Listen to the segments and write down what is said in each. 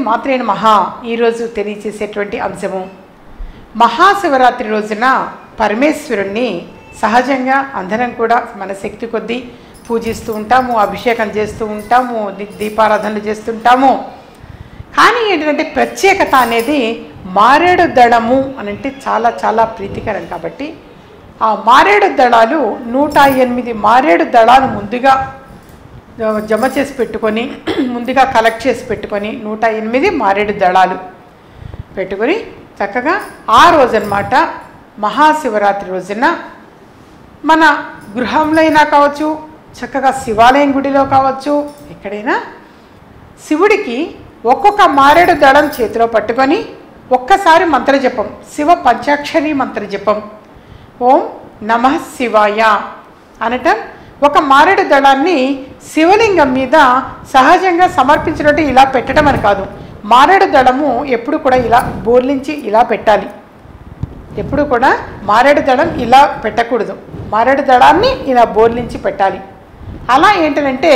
మాత్రే నమః ఈరోజు తెలియచేసేటువంటి అంశము. మహాశివరాత్రి రోజున పరమేశ్వరుణ్ణి సహజంగా అందరం కూడా మన శక్తి కొద్దీ పూజిస్తూ ఉంటాము, అభిషేకం చేస్తూ ఉంటాము, దీపారాధనలు చేస్తుంటాము. కానీ ఏంటంటే ప్రత్యేకత అనేది మారేడు దళము అని అంటే చాలా చాలా ప్రీతికరం. కాబట్టి ఆ మారేడు దళాలు 108 మారేడు దళాలు ముందుగా జమ చేసి పెట్టుకొని, ముందుగా కలెక్ట్ చేసి పెట్టుకొని 108 మారేడు దళాలు పెట్టుకొని చక్కగా ఆ రోజన్నమాట మహాశివరాత్రి రోజున మన గృహంలో అయినా కావచ్చు, చక్కగా శివాలయం గుడిలో కావచ్చు, ఎక్కడైనా శివుడికి ఒక్కొక్క మారేడు దళం చేతిలో పట్టుకొని ఒక్కసారి మంత్రజపం, శివ పంచాక్షరి మంత్రజపం, ఓం నమః శివాయ అనటం. ఒక మారేడు దళాన్ని శివలింగం మీద సహజంగా సమర్పించినట్టు ఇలా పెట్టడం అని కాదు. మారేడు దళము ఎప్పుడు కూడా ఇలా బోర్లించి ఇలా పెట్టాలి. ఎప్పుడు కూడా మారేడు దళం ఇలా పెట్టకూడదు. మారేడు దళాన్ని ఇలా బోర్లించి పెట్టాలి. అలా ఏంటంటే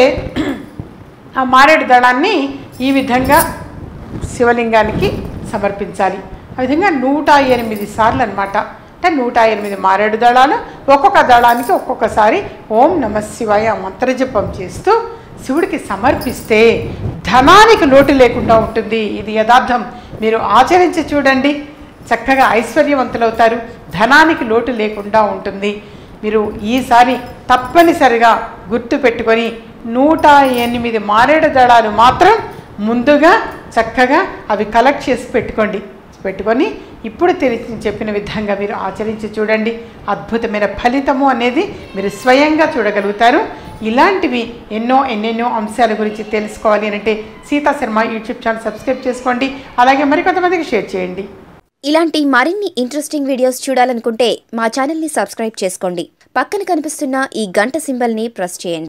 ఆ మారేడు దళాన్ని ఈ విధంగా శివలింగానికి సమర్పించాలి. ఆ విధంగా 108 సార్లు అనమాట. అంటే 108 మారేడు దళాలు, ఒక్కొక్క దళానికి ఒక్కొక్కసారి ఓం నమః శివాయ మంత్రజపం చేస్తూ శివుడికి సమర్పిస్తే ధనానికి లోటు లేకుండా ఉంటుంది. ఇది యథార్థం. మీరు ఆచరించి చూడండి, చక్కగా ఐశ్వర్యవంతులవుతారు, ధనానికి లోటు లేకుండా ఉంటుంది. మీరు ఈసారి తప్పనిసరిగా గుర్తు పెట్టుకొని 108 మారేడు దళాలు మాత్రం ముందుగా చక్కగా అవి కలెక్ట్ చేసి పెట్టుకొని ఇప్పుడు చెప్పిన విధంగా మీరు ఆచరించి చూడండి. అద్భుతమైన ఫలితము అనేది మీరు స్వయంగా చూడగలుగుతారు. ఇలాంటివి ఎన్నెన్నో అంశాల గురించి తెలుసుకోవాలి అంటే Sita Sharma YouTube channel subscribe చేసుకోండి. అలాగే మరికొంతమందికి షేర్ చేయండి. ఇలాంటి మరిన్ని ఇంట్రెస్టింగ్ వీడియోస్ చూడాలనుకుంటే మా ఛానల్ని సబ్స్క్రైబ్ చేసుకోండి. పక్కన కనిపిస్తున్న ఈ గంట సింబల్ని ప్రెస్ చేయండి.